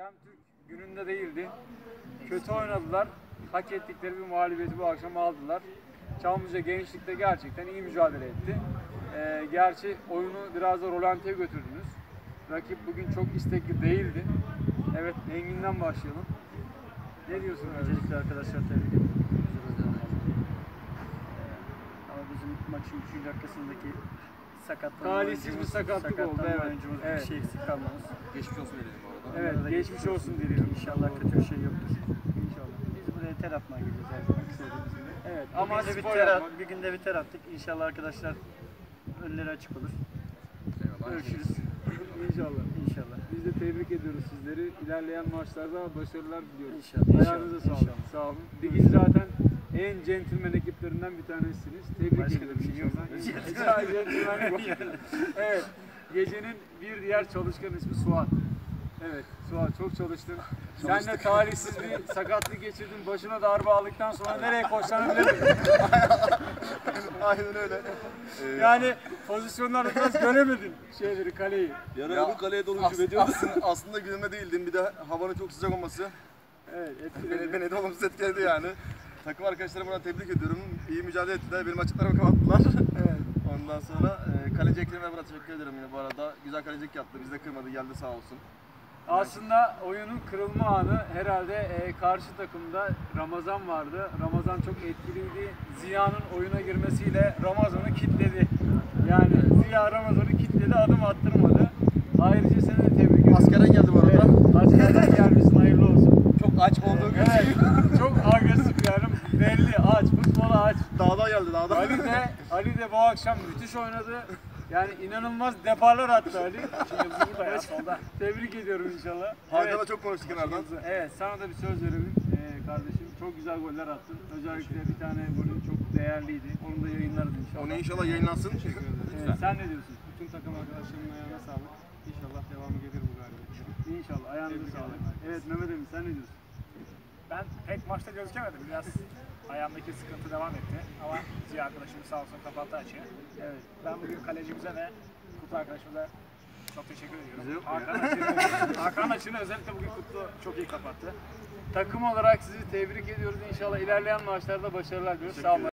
Cem Türk gününde değildi. Kötü oynadılar. Hak ettikleri bir mağlubiyeti bu akşam aldılar. Çamlıca Gençlik'te gerçekten iyi mücadele etti. Gerçi oyunu biraz da rolantiye götürdünüz. Rakip bugün çok istekli değildi. Evet, Engin'den başlayalım. Ne diyorsun? Öncelikle arkadaşlar tebrik ediyorum. Ama bizim maçın 3. dakikasındaki sakatlanma, talihsiz bir sakatlık oldu. Evet. Oyuncumuz Evet. bir şey eksik kalmamız. Geçmiş olsun diyelim bu arada. Evet, Onlara da geçmiş olsun dilerim. İnşallah kötü bir şey yoktur. İnşallah. Biz buraya ter atmaya geleceğiz her zaman söylediğimiz gibi. Evet, Ama ama bir spor ter yapmak. bir günde bir ter attık. İnşallah arkadaşlar önleri açık olur. Eyvallah. Görüşürüz. İnşallah. İnşallah. Biz de tebrik ediyoruz sizleri. İlerleyen maçlarda başarılar diliyoruz. İnşallah. Ayağınıza İnşallah. sağlık. Sağ olun. Ligin zaten en centilmen ekiplerinden bir tanesiniz. Tebrik Başka ediyorum bir şey yok. inşallah. Centilmen bu. Evet. Gecenin bir diğer çalışkan ismi Suat. Evet, Suat çok çalıştın. Sen de talihsiz bir sakatlık geçirdin. Başına darbe aldıktan sonra nereye koşacağını bilemedin. Aynen öyle. Yani pozisyonlarda biraz göremedin kaleyi. Yarın öbür kaleye doğru hücum ediyordu. Aslında günüme değildim. Bir de havanın çok sıcak olması Evet, etkiledi. beni de olumsuz etkiledi yani. Takım arkadaşlarımı buradan tebrik ediyorum. İyi mücadele ettiler. Benim açıklarımı kapattılar. Evet. Ondan sonra kaleci Ekrem'e burada teşekkür ederim yine bu arada. Güzel kalecilik yaptı. Bizi de kırmadı. Geldi sağ olsun. Aslında oyunun kırılma anı herhalde karşı takımda Ramazan vardı. Ramazan çok etkiliydi. Ziya'nın oyuna girmesiyle Ramazan'ı kilitledi. Yani Ziya Ramazan'ı kilitledi, adım attırmadı. Ayrıca seni de tebrik ediyorum. Askerden geldi bu arada. Evet, askerden gelmişsin, hayırlı olsun. Çok aç olduğu Evet, çok agresif yani belli, aç, futbola aç. Dağdan geldi dağdan. Ali de bu akşam müthiş oynadı. Yani inanılmaz deparlar attı Ali. Şimdi burada ya solda. Tebrik ediyorum inşallah. Hakan'la Evet. çok konuştuk kenardan. Evet, sana da bir söz verelim kardeşim. Çok güzel goller attın. Özellikle bir tane golün çok değerliydi. Onu da yayınlarız inşallah. Onu inşallah yayınlansın. Evet, sen ne diyorsun? Bütün takım arkadaşlarımın ayağına sağlık. İnşallah devamı gelir bu galibiyet. İnşallah. Ayağınıza sağlık. Evet, Mehmet Emin sen ne diyorsun? Ben pek maçta gözükemedim. Biraz ayağımdaki sıkıntı devam etti. Ama Ziya arkadaşımız sağ olsun kapattı açığı. Evet. Ben bugün kalecimize ve Kutlu arkadaşımıza çok teşekkür ediyorum. Bize yok mu Hakan açığını özellikle bugün Kutlu çok iyi kapattı. Takım olarak sizi tebrik ediyoruz. İnşallah ilerleyen maçlarda başarılar diliyoruz. Sağ olun.